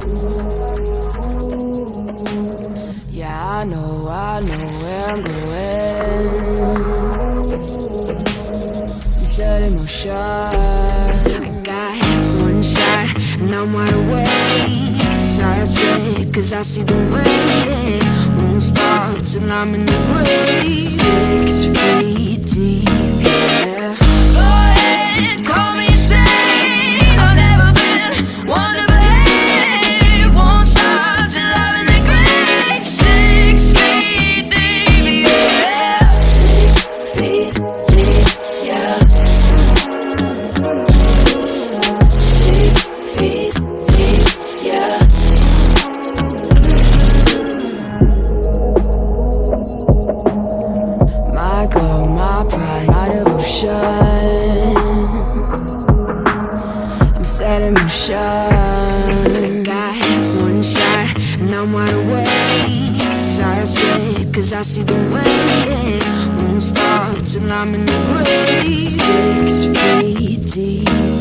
Yeah, I know where I'm going. I'm set in motion. I got one shot and I'm wide awake. Excited, cause I see the way. Won't stop till I'm in the grave. 6 feet deep, yeah. Go ahead, call me insane. I've never been one to behave. Won't stop till I'm in the grave. 6 feet deep, yeah. 6 feet deep, yeah. 6 feet deep, yeah. My goal, my pride, my devotion. I'm set in motion. I got one shot and I'm wide awake. Excited, cause I see the way. Won't stop till I'm in the grave. 6 feet deep.